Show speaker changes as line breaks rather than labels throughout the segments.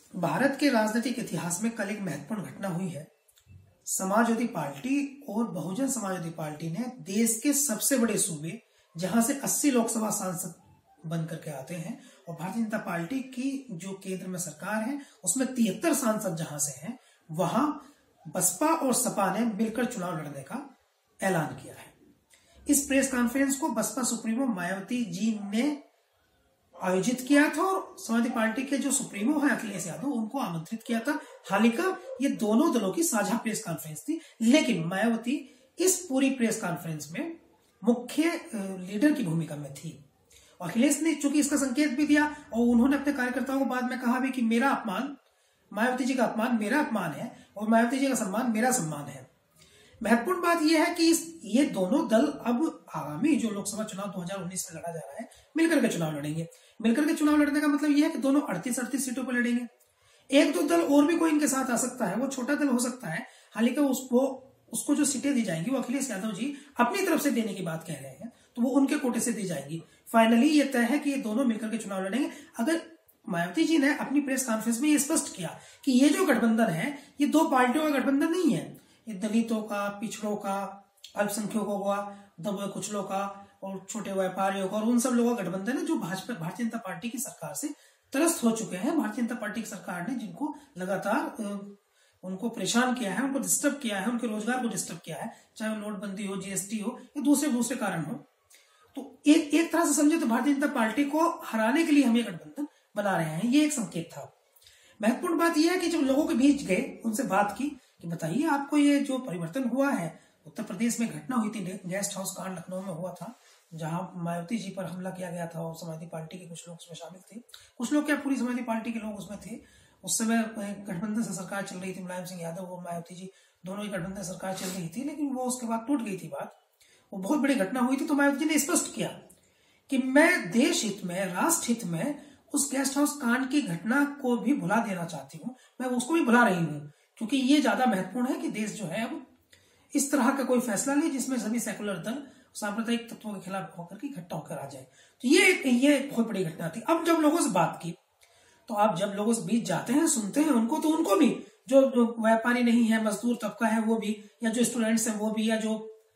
भारत के राजनीतिक इतिहास में कल एक महत्वपूर्ण घटना हुई है। समाजवादी पार्टी और बहुजन समाजवादी पार्टी ने देश के सबसे बड़े सूबे, जहां से 80 लोकसभा सांसद बन करके आते हैं, और भारतीय जनता पार्टी की जो केंद्र में सरकार है उसमें 73 सांसद जहां से हैं, वहां बसपा और सपा ने मिलकर चुनाव लड़ने का ऐलान किया है। इस प्रेस कॉन्फ्रेंस को बसपा सुप्रीमो मायावती जी ने आयोजित किया था और समाजवादी पार्टी के जो सुप्रीमो है अखिलेश यादव, उनको आमंत्रित किया था। हालांकि ये दोनों दलों की साझा प्रेस कॉन्फ्रेंस थी, लेकिन मायावती इस पूरी प्रेस कॉन्फ्रेंस में मुख्य लीडर की भूमिका में थी। अखिलेश ने चूंकि इसका संकेत भी दिया और उन्होंने अपने कार्यकर्ताओं को बाद में कहा भी कि मेरा अपमान, मायावती जी का अपमान मेरा अपमान है और मायावती जी का सम्मान मेरा सम्मान है। महत्वपूर्ण बात यह है कि ये दोनों दल अब आगामी जो लोकसभा चुनाव 2019 में लड़ा जा रहा है, मिलकर के चुनाव लड़ेंगे। मिलकर के चुनाव लड़ने का मतलब यह है कि दोनों 38 सीटों पर लड़ेंगे। एक दो दल और भी कोई इनके साथ आ सकता है, वो छोटा दल हो सकता है। हालांकि उसको जो सीटें दी जाएंगी वो अखिलेश यादव जी अपनी तरफ से देने की बात कह रहे हैं, तो वो उनके कोटे से दी जाएगी। फाइनली ये तय है कि ये दोनों मिलकर के चुनाव लड़ेंगे। अगर मायावती जी ने अपनी प्रेस कॉन्फ्रेंस में ये स्पष्ट किया कि ये जो गठबंधन है ये दो पार्टियों का गठबंधन नहीं है, ये दलितों का, पिछड़ों का, अल्पसंख्यकों का, दबे कुचलों का और छोटे व्यापारियों का और उन सब लोगों का गठबंधन है जो भारतीय जनता पार्टी की सरकार से त्रस्त हो चुके हैं। भारतीय जनता पार्टी की सरकार ने जिनको लगातार उनको परेशान किया है, उनको डिस्टर्ब किया है, उनके रोजगार को डिस्टर्ब किया है, चाहे नोटबंदी हो, जीएसटी हो या दूसरे कारण हो। तो एक तरह से समझे तो भारतीय जनता पार्टी को हराने के लिए हम ये गठबंधन बना रहे हैं, ये एक संकेत था। महत्वपूर्ण बात यह है कि जब लोगों के बीच गए, उनसे बात की कि बताइए आपको ये जो परिवर्तन हुआ है, उत्तर प्रदेश में घटना हुई थी, गेस्ट हाउस कांड लखनऊ में हुआ था, जहां मायावती जी पर हमला किया गया था और समाजवादी पार्टी के कुछ लोग उसमें शामिल थे। कुछ लोग क्या, पूरी समाजवादी पार्टी के लोग उसमें थे। उस समय गठबंधन से सरकार चल रही थी, मुलायम सिंह यादव और मायावती जी दोनों ही गठबंधन सरकार चल रही थी, लेकिन वो उसके बाद टूट गई थी बात। वो बहुत बड़ी घटना हुई थी। तो मायावती जी ने स्पष्ट किया कि मैं देश हित में, राष्ट्र हित में उस गेस्ट हाउस कांड की घटना को भी भुला देना चाहती हूँ, मैं उसको भी भुला रही हूँ, क्योंकि ये ज्यादा महत्वपूर्ण है कि देश जो है अब इस तरह का कोई फैसला ले जिसमें सभी सेकुलर दल सांप्रदायिक तत्वों के खिलाफ होकर के इकट्ठा होकर आ जाए। तो ये बहुत बड़ी घटना थी। अब जब लोगों से बात की, तो आप जब लोगों से बीच जाते हैं, सुनते हैं उनको, तो उनको भी जो व्यापारी नहीं है, मजदूर तबका है वो भी, या जो स्टूडेंट्स हैं वो भी, या जो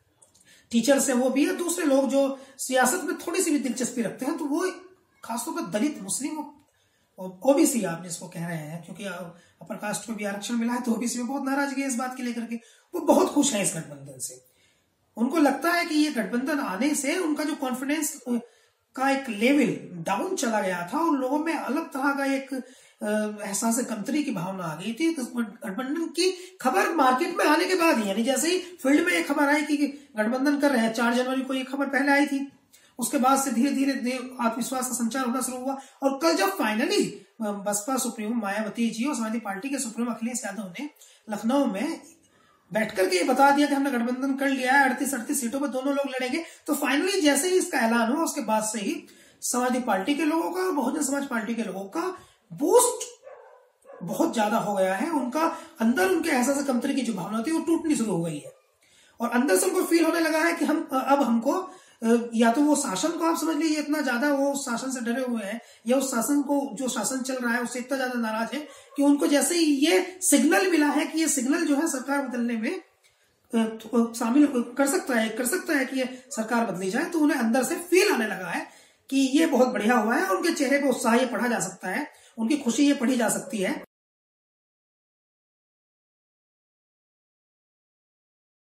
टीचर्स हैं वो भी, या दूसरे लोग जो सियासत में थोड़ी सी भी दिलचस्पी रखते हैं, तो वो खासतौर पर दलित, मुस्लिम और ओबीसी आप जिसको कह रहे हैं, क्योंकि अपर कास्ट को भी आरक्षण मिला है, तो ओबीसी में बहुत नाराजगी है इस बात के लेकर के। वो बहुत खुश है इस गठबंधन से। उनको लगता है कि ये गठबंधन आने से उनका जो कॉन्फिडेंस का एक लेवल डाउन चला गया था और लोगों में अलग तरह का एक एहसास कमतरी की भावना आ गई थी। गठबंधन की खबर मार्केट में आने के बाद ही, यानी जैसे ही फील्ड में एक खबर आई कि गठबंधन कर रहे हैं, 4 जनवरी को ये खबर पहले आई थी, उसके बाद से धीरे धीरे आत्मविश्वास का संचार होना शुरू हुआ। और कल जब फाइनली बसपा सुप्रीमो मायावती जी और समाजवादी पार्टी के सुप्रीमो अखिलेश यादव ने लखनऊ में बैठकर के ये बता दिया कि हमने गठबंधन कर लिया है, 38 सीटों पर दोनों लोग लड़ेंगे, तो फाइनली जैसे ही इसका ऐलान हुआ, उसके बाद से ही समाजवादी पार्टी के लोगों का, बहुजन समाज पार्टी के लोगों का बूस्ट बहुत ज्यादा हो गया है। उनका अंदर उनके एहसास कमतरी की जो भावना थी वो टूटनी शुरू हो गई है, और अंदर से उनको फील होने लगा है कि अब हमको या तो वो शासन को आप समझ लीजिए इतना ज्यादा वो शासन से डरे हुए हैं, या उस शासन को, जो शासन चल रहा है उससे इतना ज्यादा नाराज है कि उनको जैसे ही ये सिग्नल मिला है कि ये सिग्नल जो है सरकार बदलने में शामिल कर सकता है कि ये सरकार बदली जाए, तो उन्हें अंदर से फील आने लगा है कि ये बहुत बढ़िया हुआ है। और उनके चेहरे पर उत्साह ये पढ़ा जा सकता है, उनकी खुशी ये पढ़ी जा सकती है।